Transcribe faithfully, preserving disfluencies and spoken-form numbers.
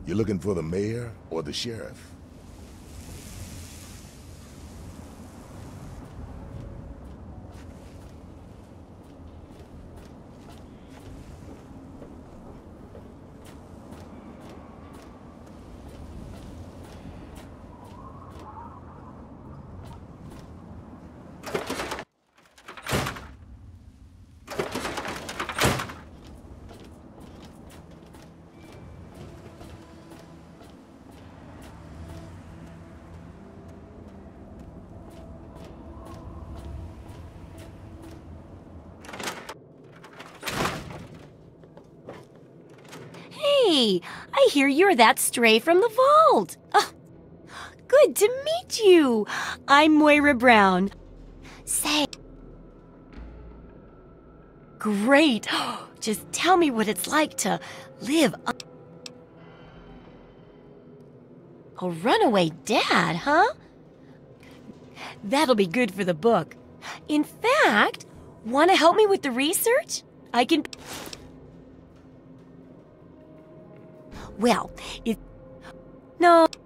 You looking for the mayor or the sheriff? Hey, I hear you're that stray from the vault. Oh, good to meet you. I'm Moira Brown. Say, great. Just tell me what it's like to live a, a runaway dad, huh? That'll be good for the book. In fact, want to help me with the research? I can... Well, it... No...